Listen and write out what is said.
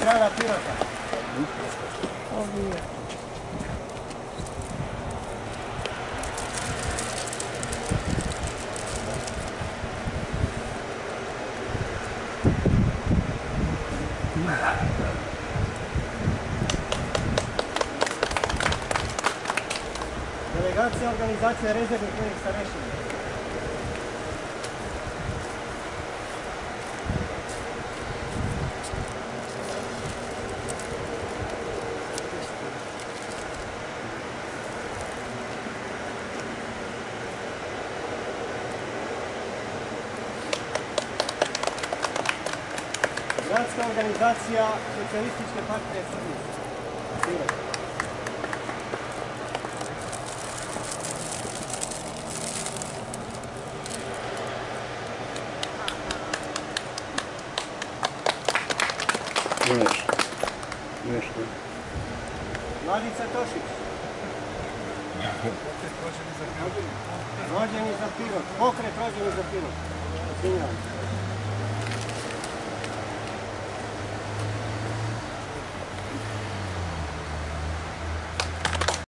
grada Pirota. Delegacija organizacije rezervnih vojnih starešina. Gradska organizacija Socijalističke partije Srbije. Nešto. Mladica Tošić. Rođeni za Pirot. Pokret rođeni za Pirot. Izvinjavam se.